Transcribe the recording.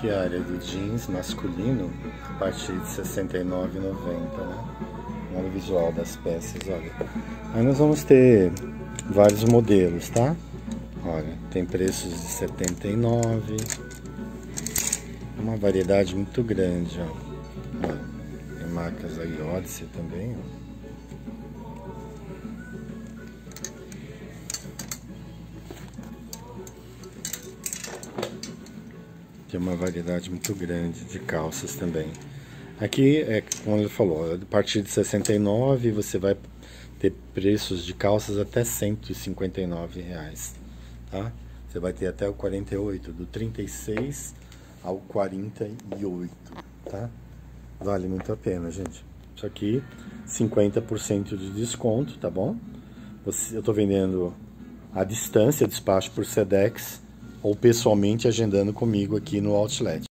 aqui a área de jeans masculino a partir de R$ 69,90, né? Olha o visual das peças, olha. Aí nós vamos ter vários modelos, tá? Olha, tem preços de R$ 79,00. Uma variedade muito grande, ó. Olha, tem marcas aí, Odyssey também, ó. Tem uma variedade muito grande de calças também. Aqui, como ele falou, a partir de R$ 69,00 você vai ter preços de calças até R$ 159,00, tá? Você vai ter até o 48, do 36 ao 48, tá? Vale muito a pena, gente. Isso aqui, 50% de desconto, tá bom? Eu tô vendendo à distância, despacho por Sedex, ou pessoalmente agendando comigo aqui no Outlet.